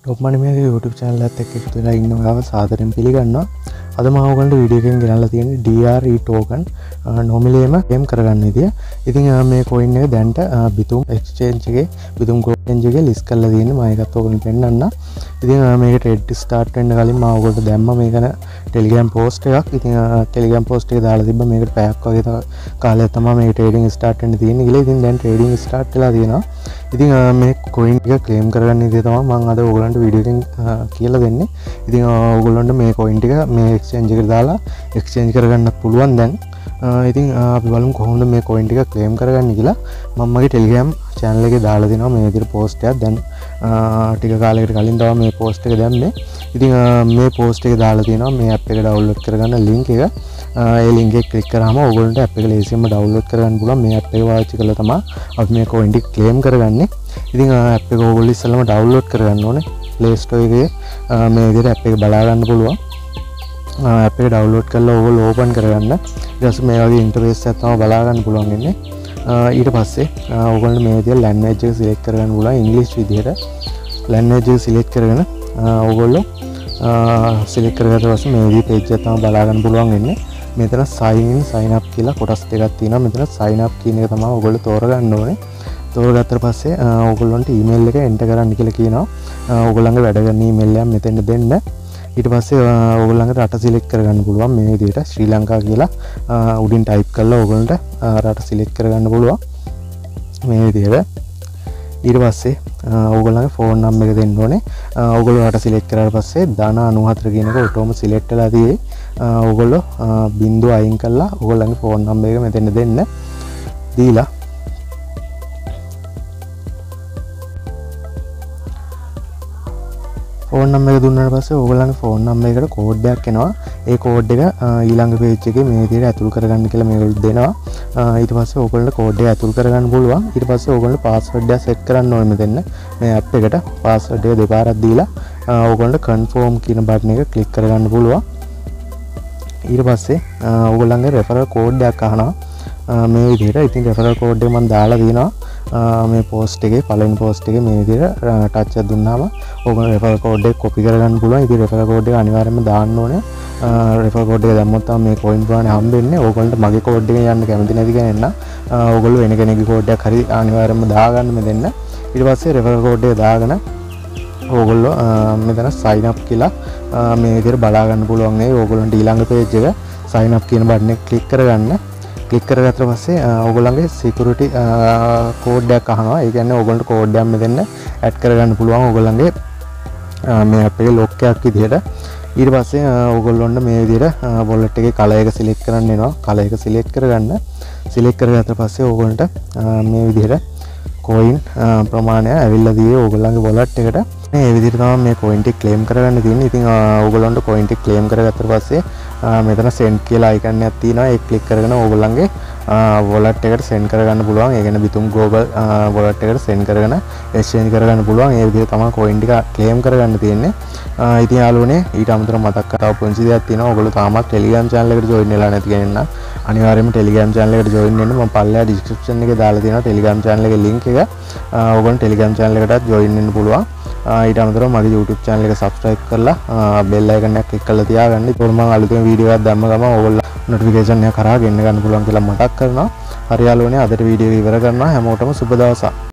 Top money මේ YouTube channel එකත් එක්ක එකතු වෙලා ඉන්නවා සාදරයෙන් පිළිගන්නවා. අද මම ඔයගොල්ලන්ට වීඩියෝ එකකින් ගෙනල්ලා තියෙන්නේ DRE token normally claim කරගන්න විදිය. ඉතින් මේ coin එක දැන්ට Bithum exchange එකේ Bithum exchange එකේ list කරලා තියෙන්නේ. මම ඒකත් ඔයගොල්ලන්ට පෙන්නන්න. ඉතින් මේක trade start වෙන්න කලින් මම ඔයගොල්ලන්ට දැම්මා මේකන Telegram post එකක්. ඉතින් Telegram post එක දාලා තිබ්බා මේකට පැයක් වගේ කාලයක් තමයි මේක trading start වෙන්න තියෙන්නේ කියලා. ඉතින් දැන් trading start වෙලා තියෙනවා. ඉතින් මේ coin එක claim කරගන්න විදිය තමයි මම අද ඔයගොල්ලන්ට වීඩියෝ එකෙන් කියලා දෙන්නේ. ඉතින් ඔයගොල්ලන්ට මේ coin ටික මේ exchange එකට දාලා exchange කරගන්නත් පුළුවන් දැන්. ඉතින් අපි බලමු කොහොමද මේ coin ටික claim කරගන්නේ කියලා. මම මගේ Telegram channel එකේ දාලා දෙනවා මේ විදිහට post එකක්. දැන් ටික කාලයකට කලින් තමයි මේ post එක දැම්මේ. ඉතින් මේ post එක දාලා තියෙනවා මේ app එක download කරගන්න link එක. ඒ link එක click කරාම ඔයගොල්ලන්ට app එක ලේසියෙන්ම download කරගන්න පුළුවන්. මේ app එක පාවිච්චි කරලා තමයි අපි මේ coin ටික claim කරගන්නේ. ඉතින් app එක ඔයගොල්ලෝ ඉස්සෙල්ලාම download කරගන්න ඕනේ. Play Store එකේ මේ විදිහට app එක බලා ගන්න පුළුවන්. app එක download කරලා ඔයගොල්ලෝ open කරගන්න. ඊට පස්සේ මේ වගේ interface එකක් තමයි බලා ගන්න පුළුවන් ඉන්නේ. ඊට පස්සේ ඔයගොල්ලෝ මේ විදිහට language එක select කරගන්න පුළුවන් English විදිහට. language එක select කරගෙන ඔයගොල්ලෝ select කරගත්ත පස්සේ මේ විදිහේ page එක තමයි බලා ගන්න පුළුවන් ඉන්නේ. මෙතන sign in sign up කියලා කොටස් දෙකක් තියෙනවා. මෙතන sign up කියන එක තමයි ඔයගොල්ලෝ තෝරගන්න ඕනේ. තෝරගත්තට පස්සේ ඔයගොල්ලන්ට email එක enter කරන්න කියලා කියනවා. ඔයගොල්ලන්ගේ වැඩ කරන email එක මෙතෙන්ට දෙන්න. ඊට පස්සේ ඔයගොල්ලන්ගේ රට select කරගන්න පුළුවන් මේ විදිහට ශ්‍රී ලංකා කියලා උඩින් type කරලා ඔයගොල්ලන්ට රට select කරගන්න පුළුවන් මේ විදිහට. ඊට පස්සේ ඔයගොල්ලන්ගේ phone number එක දෙන්න ඕනේ. ඔයගොල්ලෝ රට select කරාට පස්සේ ධන 94 කියන එක ඔටෝම select වෙලා තියෙයි. ඔයගොල්ලෝ බිංදුව අයින් කරලා ඔයගොල්ලන්ගේ phone number එක මෙතෙන් දෙන්න. දීලා phone number එක දුන්නාට පස්සේ ඔයගොල්ලන්ගේ phone number එකට code එකක් එනවා. ඒ code එක ඊළඟ page එකේ මේ විදිහට ඇතුල් කරගන්න කියලා මේගොල්ලෝ දෙනවා. ඊට පස්සේ ඔයගොල්ලන්ට code එක ඇතුල් කරගන්න පුළුවන්. ඊට පස්සේ ඔයගොල්ලෝ password එක set කරන්න ඕනේ මෙතන. මේ app එකට password එක දෙපාරක් දීලා ඔයගොල්ලන්ට confirm කියන button එක click කරගන්න පුළුවන්. ඊට පස්සේ ඔයගොල්ලන්ගේ referral code එකක් අහනවා. මේ විදිහට. ඉතින් referral code එක මම දාලා දිනවා. මේ post එකේ පළවෙනි post එකේ මේ විදිහට touch එක දුන්නාම ඔයගොල්ලෝ referral code එක copy කරගන්න පුළුවන්. ඉතින් referral code එක අනිවාර්යයෙන්ම දාන්න ඕනේ. referral code එක දැම්මොත් තමයි මේ coin ප්‍රමාණය හම්බෙන්නේ. ඔයගොල්ලන්ට මගේ code එකෙන් යන්න කැමති නැති කෙනෙක් නම් ඔයගොල්ලෝ වෙන කෙනෙක්ගේ code එකක් හරි අනිවාර්යයෙන්ම දාගන්න මෙතන. ඊට පස්සේ referral code එක දාගෙන ඔයගොල්ලෝ මෙතන sign up කියලා මේ විදිහට බලා ගන්න පුළුවන්. ඒ ඔයගොල්ලන්ට ඊළඟ page එක sign up කියන button එක click කරගන්න. ක්ලික් කරගත්ත පස්සේ ඔයගොල්ලන්ගේ security code එකක් අහනවා. ඒ කියන්නේ ඔයගොල්ලන්ට code එකක් මෙතන add කරගන්න පුළුවන් ඔයගොල්ලන්ගේ මේ app එකේ lock එකක් විදිහට. ඊට පස්සේ ඔයගොල්ලොන්ට මේ විදිහට wallet එකේ color එක select කරන්න එනවා. color එක select කරගන්න. select කරගත්ත පස්සේ ඔයගොල්ලන්ට මේ විදිහට coin ප්‍රමාණය ඇවිල්ලා තියෙන්නේ ඔයගොල්ලන්ගේ wallet එකට. මේ විදිහට තමයි මේ coin ටික claim කරගන්න තියෙන්නේ. ඉතින් ඔයගොල්ලන්ට coin ටික claim කරගත්තට පස්සේ මෙතන send කියලා icon එකක් තියෙනවා. ඒක click කරගෙන ඔයගොල්ලන්ගේ wallet එකට send කරගන්න පුළුවන්. ඒ කියන්නේ Bithum global wallet එකට send කරගෙන exchange කරගන්න පුළුවන්. ඒ විදිහට තමයි coin ටික claim කරගන්න තියෙන්නේ. ඉතින් යාළුවනේ ඊට අමතරව මතක් කරලා පොන්සි දෙයක් තියෙනවා. ඔයගොල්ලෝ තාමත් Telegram channel එකට join වෙලා නැති කෙනෙක් නම් අනිවාර්යයෙන්ම Telegram channel එකට join වෙන්න. මම පල්ලෙහා description එකේ දාලා තියෙනවා Telegram channel එකේ link එක. ඔයගොල්ලෝ Telegram channel එකටත් join වෙන්න පුළුවන්. ඊට අමතරව මගේ YouTube channel එක subscribe කරලා bell icon එක click කරලා තියාගන්න. ඒකෝර මම අලුතෙන් වීඩියෝ එකක් දැම්ම ගමන් ඔයගොල්ලෝ notification එක කරා ගෙන්න ගන්න පුළුවන් කියලා මතක් කරනවා. හරි යාළුවනේ අදට වීඩියෝ එක ඉවර කරනවා. හැමෝටම සුබ දවසක්.